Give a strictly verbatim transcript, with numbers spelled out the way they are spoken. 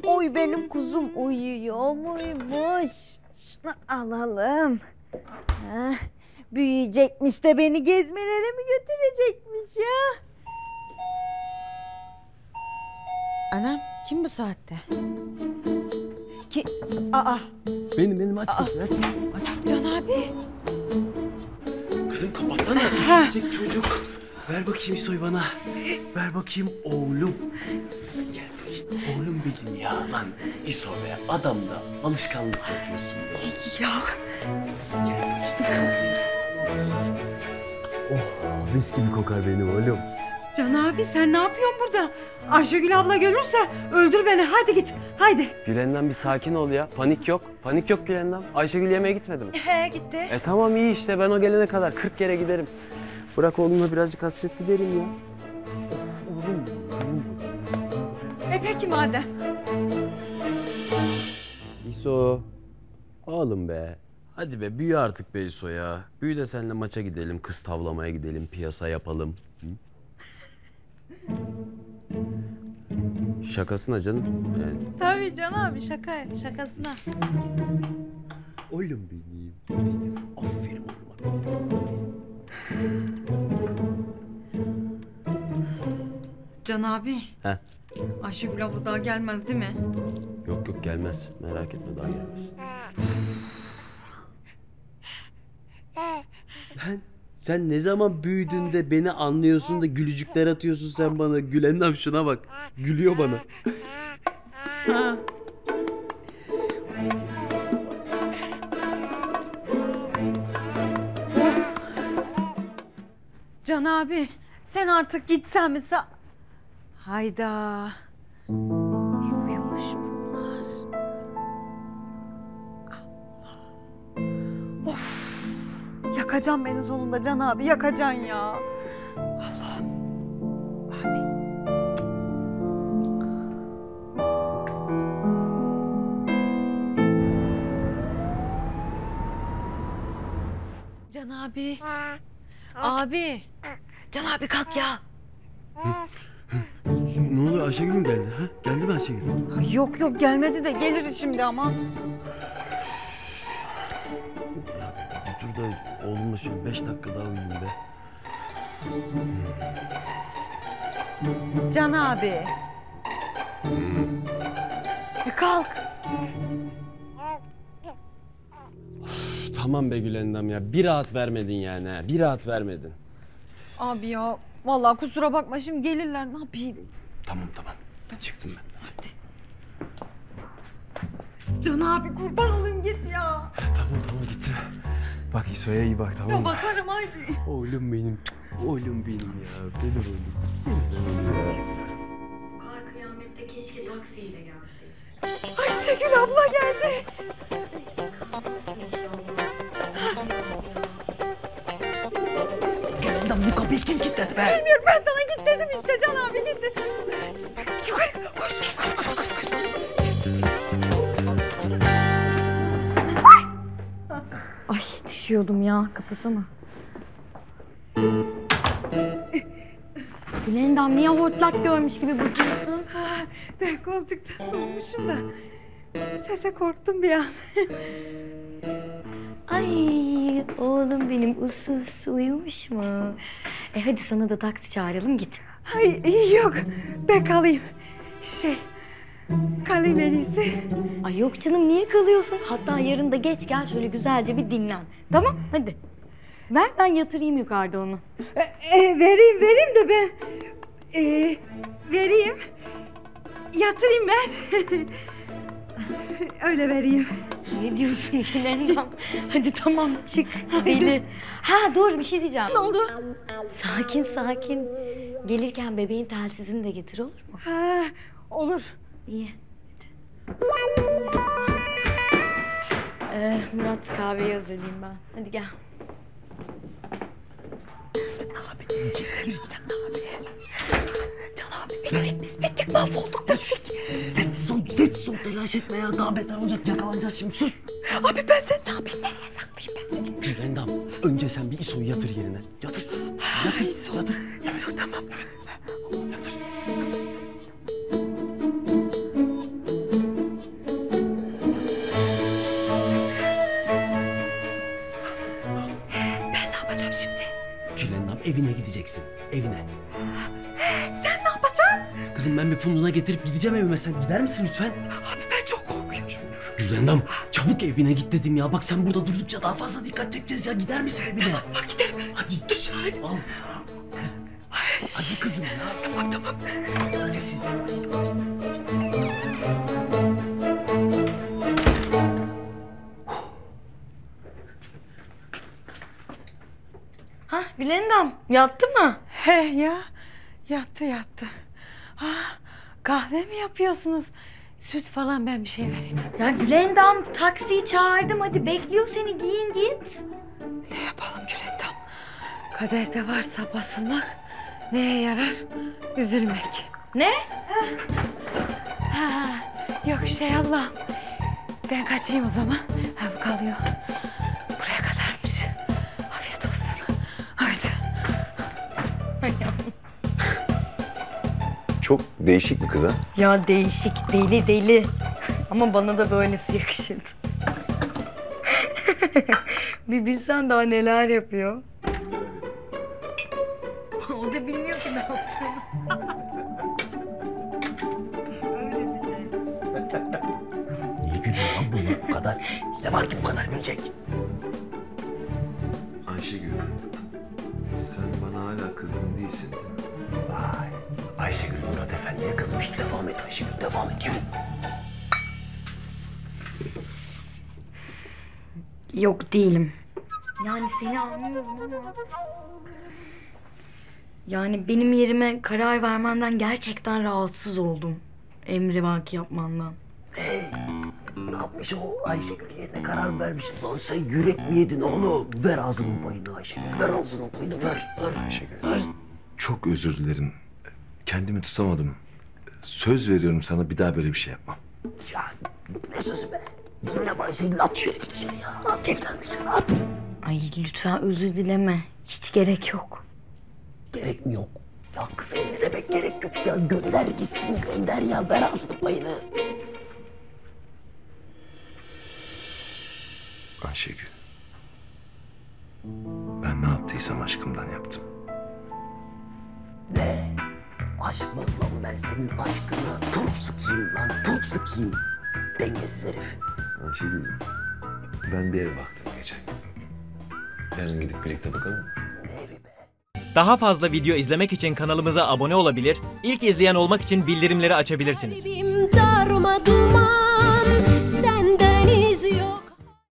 Oy benim kuzum uyuyor muymuş? Şunu alalım. Ha, büyüyecekmiş de beni gezmelere mi götürecekmiş ya? Anam kim bu saatte? Ki aa. Benim benim aç aç aç. Can abi. Kızım kapatsana düşecek çocuk. Ver bakayım İso'yu bana. Ver bakayım oğlum. Gel bakayım. Oğlum benim ya lan. İso be adamda alışkanlık yapıyorsun. Ya. Gel bakayım. Oh mis gibi kokar benim oğlum. Can abi sen ne yapıyorsun burada? Ayşegül abla görürse öldür beni. Hadi git. Haydi. Gülendam bir sakin ol ya. Panik yok. Panik yok Gülendam. Ayşegül yemeğe gitmedi mi? He gitti. E tamam iyi işte. Ben o gelene kadar kırk kere giderim. Bırak oğlumla birazcık hasret giderim ya. Of oğlum. E peki madem. İso. Oğlum be. Hadi be büyü artık be İso ya. Büyü de seninle maça gidelim. Kız tavlamaya gidelim. Piyasa yapalım. Hı? Şakasına canım. Yani. Tabii Can abi şaka şakasına. Oğlum benim. benim. Aferin oğluma benim. Can abi. He. Ayşegül abla daha gelmez değil mi? Yok yok gelmez. Merak etme daha gelmez. Lan sen ne zaman büyüdün de beni anlıyorsun da gülücükler atıyorsun sen bana. Gülendam şuna bak. Gülüyor bana. Ha. Can abi sen artık gitsen mi sa... Hayda. Ne uyumuş bunlar? Of. Yakacaksın beni sonunda Can abi yakacaksın ya. Allah'ım. Abi. Can abi. Abi. Can abi kalk ya. Ne oluyor Ayşegül mü geldi? Ha? Geldi mi Ayşegül? Ay yok yok gelmedi de gelir şimdi ama. Bir dur da oğlumla şöyle beş dakika daha uyuyayım be. Can abi. E kalk. Üf, tamam be Gülendam ya. Bir rahat vermedin yani ha. Bir rahat vermedin. Abi ya vallahi kusura bakma şimdi gelirler ne yapayım? Tamam tamam. Çıktım ben. Can abi kurban olayım git ya. Tamam tamam gitti. Bak İso'ya iyi bak tamam Ya mı? bakarım haydi. Oğlum benim. Oğlum benim ya. Benim oğlum. Kar kıyamette keşke taksiyle gelseydi. Ayşegül abla geldi. Gülendam bu kapıyı kim kilitledi be? Bilmiyorum ben sana git dedim işte Can abi git. Yukarı koş koş koş koş koş. Ay düşüyordum ya kapasana. Gülendam niye hortlak görmüş gibi bakıyorsun? Ben koltukta sızmışım da. Sese korktum bir an. Ay oğlum benim usus uyumuş mu? E hadi sana da taksi çağıralım git. Ay yok ben kalayım. Şey kalayım en iyisi. Ay yok canım niye kalıyorsun? Hatta yarın da geç gel şöyle güzelce bir dinlen. Tamam hadi. Ver ben yatırayım yukarıda onu. E, e, vereyim vereyim de ben. E, vereyim. Yatırayım ben. Öyle vereyim. Ne diyorsun Gülendam? Hadi tamam çık deli. Ha dur bir şey diyeceğim. Ne oldu? Sakin sakin. Gelirken bebeğin telsizini de getir olur mu? Ha, olur. İyi. Ee, Murat kahveyi hazırlayayım ben. Hadi gel. Can abi gir Can abi. Can abi bittik biz bittik mahvolduk bittik. Sessiz ol, sessiz ol. Telaş etme ya. Daha beter olacak. Yakalanacağız şimdi. Sus. Abi ben seni ne yapayım nereye saklayayım ben seni? Gülendam önce sen bir İso'yu yatır yerine. Yatır. Yatır. İso. Yatır. İso tamam. Yatır. evine. Sen ne yapacaksın? Kızım ben bir punduna getirip gideceğim evime. Sen gider misin lütfen? Abi ben çok korkuyorum. Gülendam çabuk evine git dedim ya. Bak sen burada durdukça daha fazla dikkat çekeceğiz ya. Gider misin evine? Bak giderim. Hadi. Dur. Al. Hadi kızım ya. Tamam tamam. Sessiz. Ha Gülendam yattı mı? He ya. Yattı yattı. Ha, kahve mi yapıyorsunuz? Süt falan ben bir şey vereyim. Ya Gülendam taksiyi çağırdım hadi bekliyor seni giyin git. Ne yapalım Gülendam? Kaderde varsa basılmak neye yarar? Üzülmek. Ne? Ha, yok bir şey Allah'ım. Ben kaçayım o zaman. Ha bu kalıyor. Buraya kadarmış. Afiyet olsun. Haydi. Çok değişik bir kız ha. Ya değişik deli deli. Ama bana da böylesi yakışırdı. Bir bilsen daha neler yapıyor. O da bilmiyor ki ne yaptığını. Öyle bir şey. Niye gülüyor lan bunlar bu kadar? Ne var ki bu kadar gülecek? Ayşegül, sen bana hala kızgın değilsin değil mi? Vay. Ayşegül Murat Efendi'ye kızmış. Devam et Ayşegül, devam et. Yürü. Yok değilim. Yani seni anlıyorum ama... Yani benim yerime karar vermenden gerçekten rahatsız oldum. Emrivaki yapmandan. Ne yapmış o? Ayşegül yerine karar vermiş. Lan sen yürek mi yedin oğlum? Ver ağzının payını Ayşegül. Ver ağzının payını ver. Ver. Ayşegül, Ver. çok özür dilerim. Kendimi tutamadım. Söz veriyorum sana bir daha böyle bir şey yapmam. Ya ne sözü be? Dinle Ayşegül, at şöyle bir dışarıya. At evden dışarı at. Ay lütfen özür dileme. Hiç gerek yok. Gerek mi yok? Ya kızım ne demek gerek yok ya? Gönder gitsin, gönder ya. Ver ağzının payını. Ayşegül. Ben ne yaptıysam aşkımdan yaptım. Ne? Aşk mı lan ben senin aşkına? Turp sıkayım lan, turp sıkayım. Dengesiz herif. Ayşegül, ben bir ev baktım geçen gün. Yarın gidip birlikte bakalım mı? Ne evi be? Daha fazla video izlemek için kanalımıza abone olabilir, ilk izleyen olmak için bildirimleri açabilirsiniz. Kalbim darma duman.